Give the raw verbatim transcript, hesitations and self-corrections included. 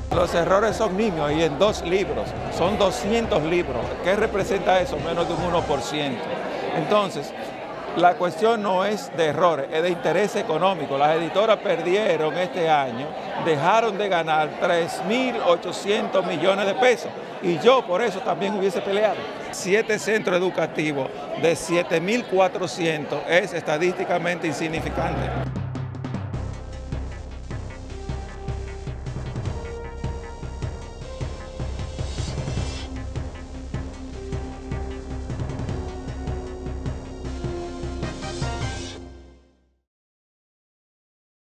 Los errores son niños y en dos libros, son doscientos libros. ¿Qué representa eso? Menos de un uno por ciento. Entonces, la cuestión no es de errores, es de interés económico. Las editoras perdieron este año, dejaron de ganar tres mil ochocientos millones de pesos y yo por eso también hubiese peleado. Siete centros educativos de siete mil cuatrocientos es estadísticamente insignificante.